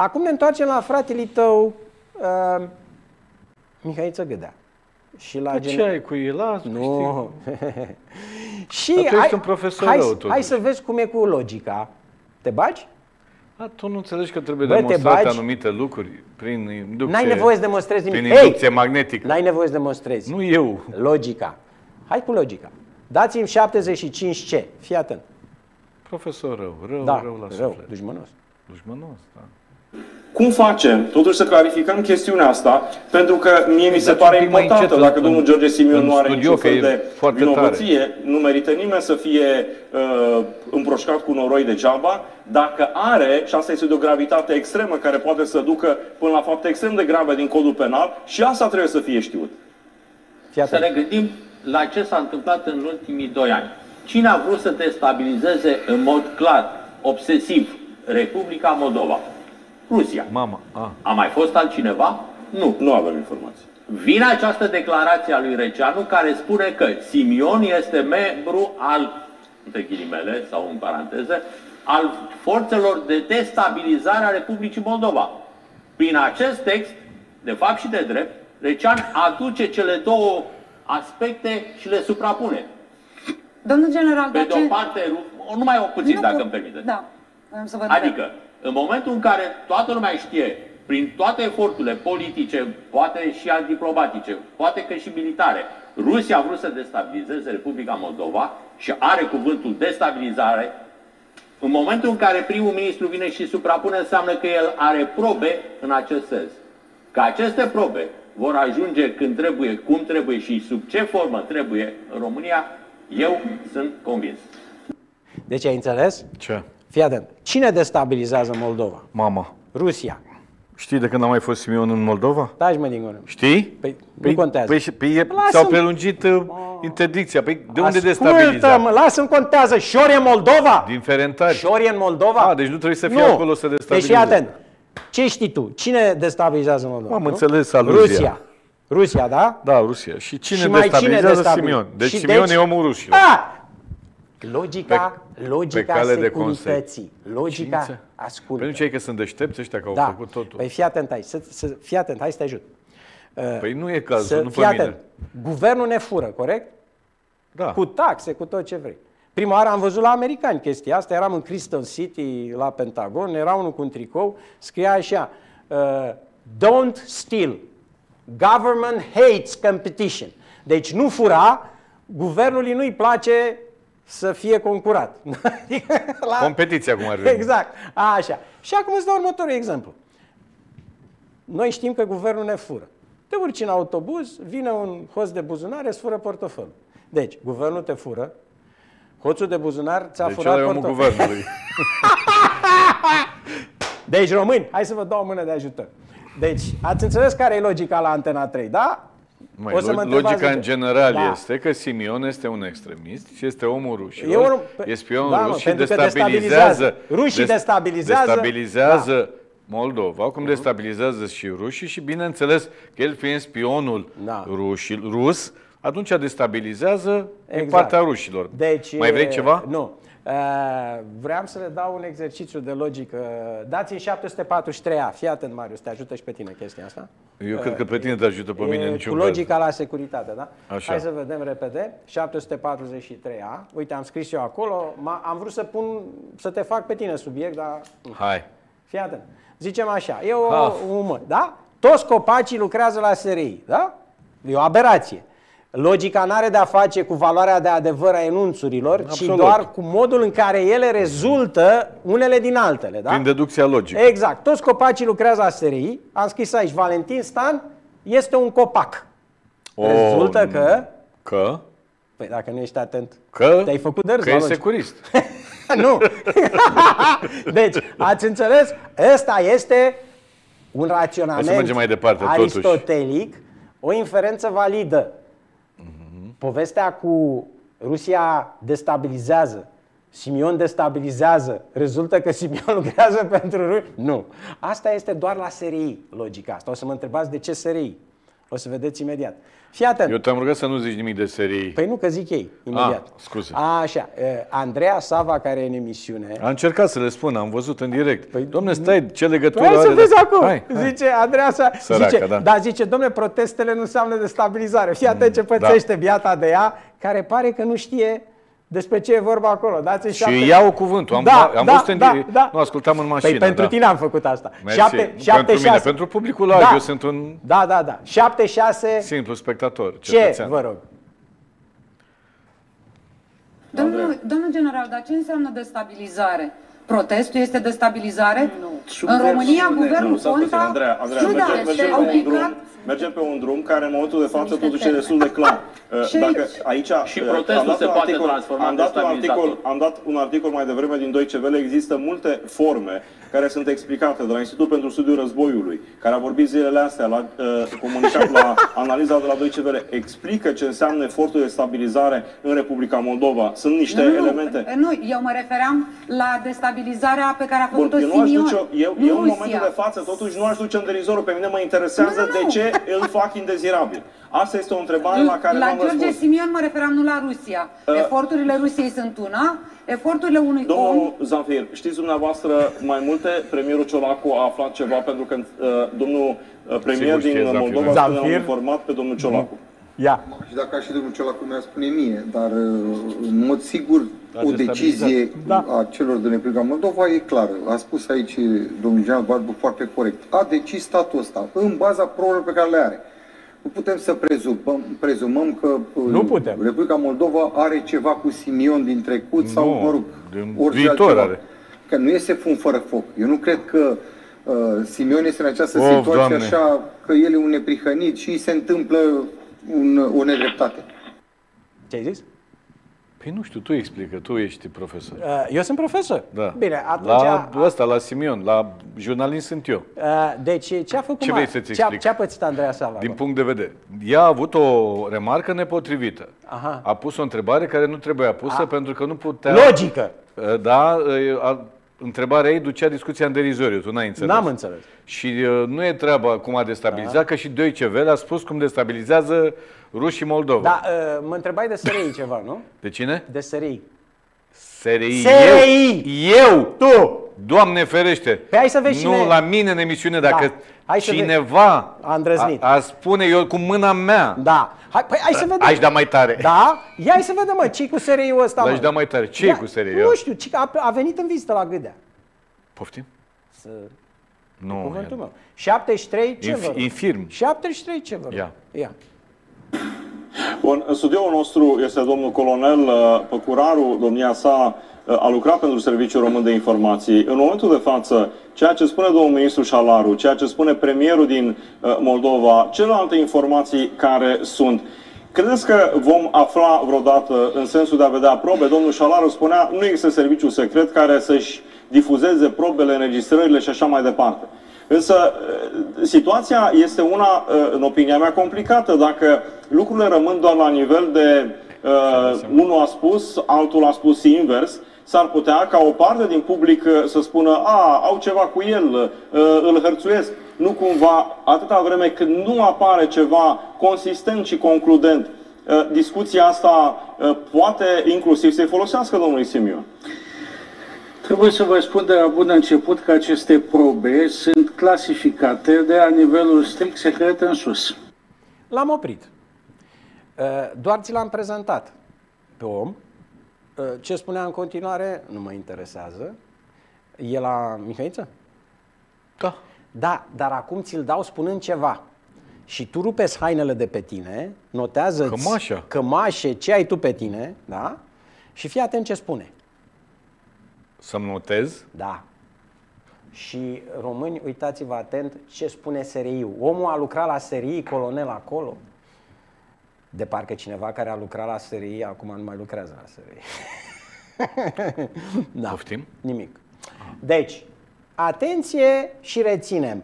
Acum ne întoarcem la fratele tău, Mihaiță Gâdea. Și la ce ai cu el? Nu. Și tu ești un profesor rău, hai să vezi cum e cu logica. Te bagi? Tu nu înțelegi că trebuie demonstrate anumite lucruri prin inducție. N-ai nevoie să demonstrezi nimic. Prin inducție magnetică. N-ai nevoie să demonstrezi. Nu eu. Logica. Hai cu logica. Dați-mi 75C. Fii atent. Profesor rău la suflet. Rău, dușmănos. Dușmănos, da. Cum facem, totuși, să clarificăm chestiunea asta, pentru că mie mi se pare importantă, dacă domnul George Simion nu are niciun fel de vinovăție, nu merită nimeni să fie împroșcat cu noroi degeaba, dacă are, și asta este de o gravitate extremă, care poate să ducă până la fapte extrem de grave din codul penal, și asta trebuie să fie știut. Să ne gândim la ce s-a întâmplat în ultimii 2 ani. Cine a vrut să destabilizeze în mod clar, obsesiv, Republica Moldova? Rusia. A mai fost altcineva? Nu. Nu avem informații. Vine această declarație a lui Receanu care spune că Simion este membru al, între ghilimele sau în paranteză, al forțelor de destabilizare a Republicii Moldova. Prin acest text, de fapt și de drept, Receanu aduce cele două aspecte și le suprapune. Domnul general, pe de o parte, numai o puțin, dacă îmi permiteți. Da. Să vă adică, în momentul în care toată lumea știe, prin toate eforturile politice, poate și diplomatice, poate că și militare, Rusia a vrut să destabilizeze Republica Moldova și are cuvântul destabilizare, în momentul în care primul ministru vine și suprapune, înseamnă că el are probe în acest sens. Că aceste probe vor ajunge când trebuie, cum trebuie și sub ce formă trebuie în România, eu sunt convins. Deci ai înțeles? Ce? Fii atent. Cine destabilizează Moldova? Mama. Rusia. Știi de când a mai fost Simion în Moldova? Taci mă din gură. Știi? Păi nu contează. S-au prelungit interdicția. Păi de unde destabiliza? Lasă-mi contează. Șori în Moldova? Din Ferentari. Șori în Moldova? Deci nu trebuie să fie acolo să destabilizeze. Deci fii atent. Ce știi tu?Ine destabilizează Moldova? Am înțeles aluzia. Rusia, da? Da, Rusia. Și cine destabilizează? Simion. Deci Simion e omul rușilor. Logica securității. Logica, ascultă. Pentru ce că sunt deștepți ăștia că au făcut totul. Păi fii atent aici, fii atent, hai să te ajut. Păi nu e cazul, nu pe mine. Guvernul ne fură, corect? Da. Cu taxe, cu tot ce vrei. Prima oară am văzut la americani chestia asta, eram în Crystal City, la Pentagon, era unul cu un tricou, scria așa, don't steal, government hates competition. Deci nu fura, guvernului nu-i place să fie concurat. Competiția cum ar veni. Exact. Așa. Și acum îți dau următorul exemplu. Noi știm că guvernul ne fură. Te urci în autobuz, vine un hoț de buzunar, îți fură portofelul. Deci, guvernul te fură, hoțul de buzunar ți-a furat portofelul. Guvernului. Deci, români, hai să vă dau o mână de ajutor. Deci, ați înțeles care e logica la Antena 3, da? Logica în general este că Simion este un extremist și este omul rușilor, e spionul rus și destabilizează. Rușii destabilizează Moldova, cum destabilizează și rușii și bineînțeles că el fiind spionul rus, atunci destabilizează în partea rușilor. Deci, mai vrei ceva? Nu. Vreau să le dau un exercițiu de logică. Dați-mi 743A. Fii atent, Marius, te ajută și pe tine chestia asta. Eu cred că pe tine te ajută pe mine niciun cu logica la securitate, da? Așa. Hai să vedem repede. 743A. Uite, am scris eu acolo. Am vrut să te fac pe tine subiect, dar... Hai. Fii atent. Zicem așa. E da? Toți copacii lucrează la SRI, da? E o aberație. Logica n-are de-a face cu valoarea de adevăr a enunțurilor, ci doar cu modul în care ele rezultă unele din altele. Da? Prin deducția logică. Exact. Toți copacii lucrează la SRI. Am scris aici, Valentin Stan este un copac. Rezultă că... Păi dacă nu ești atent, te-ai făcut de râs. Că e securist. Nu. Deci, ați înțeles? Ăsta este un raționament mai departe, aristotelic, o inferență validă. Povestea cu Rusia destabilizează, Simion destabilizează, rezultă că Simion lucrează pentru Rusia? Nu. Asta este doar la SRI, logica asta. O să mă întrebați de ce SRI? O să vedeți imediat. Fii atent. Eu te-am rugat să nu zici nimic de SRI. Păi nu, că zic ei, imediat. Scuze. Așa, Andreea Sava, care e în emisiune... A încercat să le spun, am văzut în direct. Păi, dom'le, stai, ce legătură hai are? să vezi acum. Hai. Zice Andreea Sava, Săraca, zice, dom'le, protestele nu înseamnă destabilizare. Fii atent ce pățește biata de ea, care pare că nu știe despre ce e vorba acolo. Dați-mi și iau cuvântul. Am văzut în direct. Nu, ascultam în mașină. Păi pentru tine am făcut asta. Pentru mine, pentru publicul larg. Eu sunt un... Da. 7-6... simplu spectator, cetățean. Ce, vă rog? Domnul general, dar ce înseamnă destabilizare? Protestul este destabilizare? Nu. În România, guvernul Ponta... Andreea, mergem pe un drum care în momentul de față totuși e destul de clar. Dacă aici și protestul se poate transforma în destabilizator. Am dat un articol mai devreme din Deutsche Welle. Există multe forme care sunt explicate de la Institutul pentru Studiul Războiului, care a vorbit zilele astea, la comunicat la analiza de la Deutsche Welle, explică ce înseamnă efortul de stabilizare în Republica Moldova. Sunt niște elemente... Nu, eu mă refeream la destabilizarea pe care a făcut-o Simion. Eu în momentul de față, totuși, nu aș duce în derizorul. Pe mine mă interesează de ce îl fac indezirabil. Asta este o întrebare la care la George Simion mă referam, nu la Rusia. Eforturile Rusiei sunt una, eforturile unui om... Domnul Zamfir, știți dumneavoastră mai multe? Premierul Ciolacu a aflat ceva pentru că domnul premier din Moldova ne-a informat pe domnul Ciolacu. Și dacă și domnul Ciolacu mi-a spune mie, dar în mod sigur o decizie a celor din Republica Moldova e clară. A spus aici domnul general Barbu foarte corect. A decis statul ăsta în baza probelor pe care le are. Nu putem să prezumăm că Republica Moldova are ceva cu Simion din trecut sau, mă rog, orice altceva. Că nu iese fum fără foc. Eu nu cred că Simion este în această situație așa că el e un neprihănit și se întâmplă o nedreptate. Ce ai zis? Păi nu știu, tu explică, tu ești profesor. Eu sunt profesor? Da. Bine, atunci... La Simion, la jurnalist sunt eu. Deci, ce a făcut? Ce vrei să-ți explic? Ce a pățit Andreea Sava? Din punct de vedere. Ea a avut o remarcă nepotrivită. A pus o întrebare care nu trebuia pusă pentru că nu putea... Logică! Da, întrebarea ei ducea discuția în derizoriu, tu n-ai înțeles. N-am înțeles. Și nu e treaba cum a destabilizat, că și Deutsche Welle a spus cum destabilizează rușii Moldova. Da, mă întrebai de SRI ceva, nu? De cine? De SRI. SRI. Eu! Tu! Doamne ferește! Păi hai să vezi nu, la mine în emisiune, dacă cineva a spune eu cu mâna mea. Da. Hai să vedem. Aș da mai tare. Da? Ia hai să vedem, mă, ce-i cu SRI-ul ăsta, mă? Aș da mai tare. Ce-i cu SRI-ul? Nu știu, a venit în vizită la Gâdea. Poftim? Nu. Cuvântul meu. 73, ce vă rog? Infirm. 73, ce vă rog? Ia. Bun, în studioul nostru este domnul colonel Păcuraru. Domnia sa a lucrat pentru Serviciul Român de Informații. În momentul de față, ceea ce spune domnul ministru Șalaru, ceea ce spune premierul din Moldova, celelalte informații care sunt, credeți că vom afla vreodată în sensul de a vedea probe? Domnul Șalaru spunea, nu există serviciu secret care să-și difuzeze probele, înregistrările și așa mai departe. Însă situația este una, în opinia mea, complicată. Dacă lucrurile rămân doar la nivel de unul a spus, altul a spus invers, s-ar putea ca o parte din public să spună au ceva cu el, îl hărțuiesc. Nu cumva, atâta vreme cât nu apare ceva consistent și concludent, discuția asta poate inclusiv să-i folosească domnului Simion. Trebuie să vă spun de la bun început că aceste probe sunt clasificate de la nivelul strict secret în sus. L-am oprit. Doar ți l-am prezentat pe om. Ce spunea în continuare nu mă interesează. E la Mihăiță? Da. Da, dar acum ți-l dau spunând ceva. Și tu rupeți hainele de pe tine, notează-ți cămașe, ce ai tu pe tine, da? Și fii atent ce spune. Să-mi notez? Da. Și români, uitați-vă atent ce spune SRI-ul. Omul a lucrat la SRI, colonel acolo. De parcă cineva care a lucrat la SRI, acum nu mai lucrează la SRI. Da. Poftim? Nimic. Deci, atenție și reținem.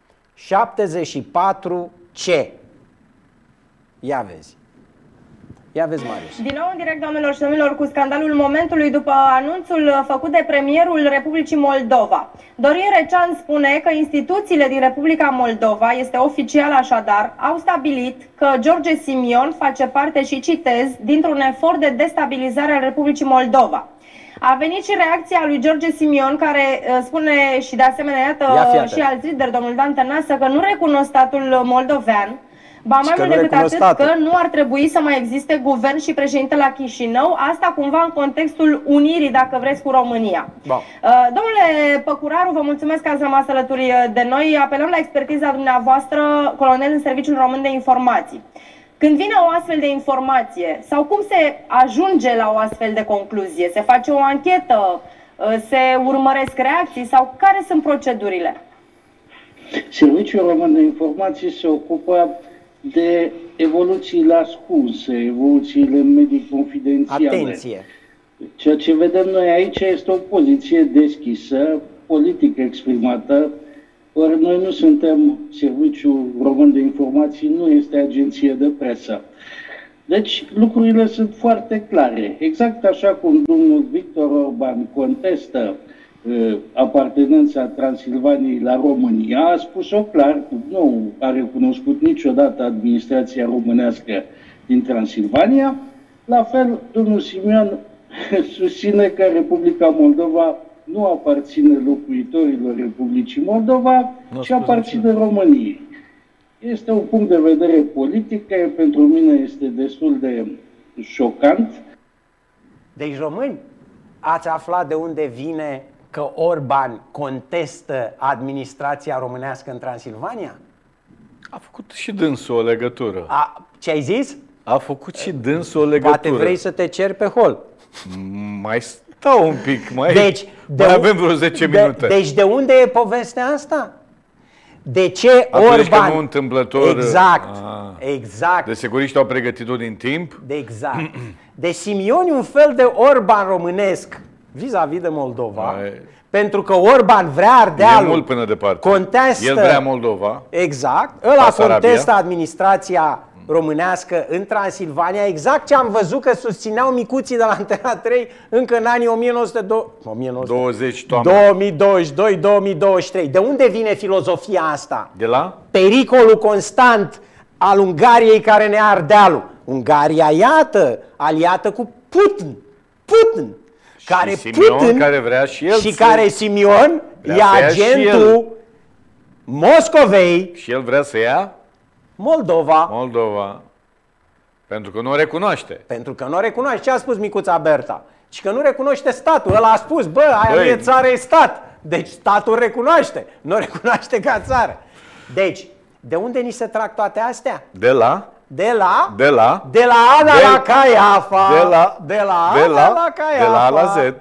74C. Ia vezi. Ia vezi, Marius. Din nou în direct, doamnelor și domnilor, cu scandalul momentului după anunțul făcut de premierul Republicii Moldova. Dorin Recean spune că instituțiile din Republica Moldova, este oficial așadar, au stabilit că George Simion face parte, și citez, dintr-un efort de destabilizare al Republicii Moldova. A venit și reacția lui George Simion, care spune, și de asemenea, iată, și alți lideri, domnul Dan Tănasă, că nu recunosc statul moldovean. Ba mai mult decât atât, că nu ar trebui să mai existe guvern și președinte la Chișinău, asta cumva în contextul unirii, dacă vreți, cu România. Domnule Păcuraru, vă mulțumesc că ați rămas alături de noi. Apelăm la expertiza dumneavoastră, colonel în Serviciul Român de Informații. Când vine o astfel de informație, sau cum se ajunge la o astfel de concluzie? Se face o anchetă? Se urmăresc reacții? Sau care sunt procedurile? Serviciul Român de Informații se ocupă de evoluțiile ascunse, evoluțiile medii confidențiale. Atenție! Ceea ce vedem noi aici este o poziție deschisă, politică exprimată, ori noi nu suntem Serviciul Român de Informații, nu este agenție de presă. Deci lucrurile sunt foarte clare. Exact așa cum domnul Victor Orban contestă apartenența Transilvaniei la România, a spus-o clar, nu a recunoscut niciodată administrația românească din Transilvania. La fel, domnul Simion susține că Republica Moldova nu aparține locuitorilor Republicii Moldova, ci aparține României. Este un punct de vedere politic care pentru mine este destul de șocant. Deci, români, ați aflat de unde vine că Orban contestă administrația românească în Transilvania? A făcut și dânsul o legătură. Ce ai zis? A făcut și dânsul o legătură. Poate vrei să te ceri pe hol. Mai stau un pic, mai avem vreo 10 minute. Deci de unde e povestea asta? De ce Atunci Orban... că nu întâmplător... Exact. De securiști au pregătit-o din timp? Exact. Deci Simion e un fel de Orban românesc vis-a-vis de Moldova. Pentru că Orban vrea Ardealul. E mult până departe. Contestă... El vrea Moldova. Exact. Ăla contestă administrația românească în Transilvania, exact ce am văzut că susțineau micuții de la Antena 3 încă în anii 2022-2023. De unde vine filozofia asta? De la? Pericolul constant al Ungariei care ne Ardealul. Ungaria, iată, aliată cu Putin. Care Simion, Putin care vrea și el și care Simion e agentul Moscovei. Și el vrea să ia? Moldova. Pentru că nu o recunoaște. Pentru că nu o recunoaște. Ce a spus micuța Berta? Și că nu recunoaște statul. Ăla a spus, bă, aia nu e țară, e stat. Deci statul recunoaște. Nu recunoaște ca țară. Deci, de unde ni se trag toate astea? De la Ana la Caiafa. De la A la Z.